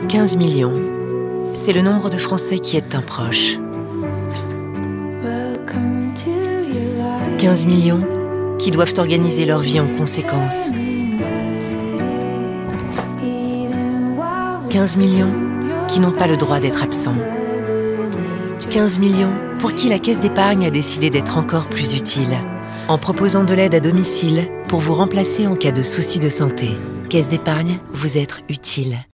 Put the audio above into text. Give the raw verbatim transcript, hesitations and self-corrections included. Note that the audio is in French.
quinze millions, c'est le nombre de Français qui aident un proche. quinze millions qui doivent organiser leur vie en conséquence. quinze millions qui n'ont pas le droit d'être absents. quinze millions pour qui la caisse d'épargne a décidé d'être encore plus utile, en proposant de l'aide à domicile pour vous remplacer en cas de soucis de santé. Caisse d'épargne, vous être utile.